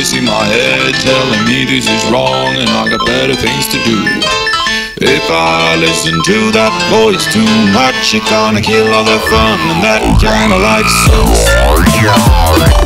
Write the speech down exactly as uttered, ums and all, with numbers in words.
voice in my head telling me this is wrong and I got better things to do. If I listen to that voice too much, it gonna kill all the fun, and that kinda like sucks.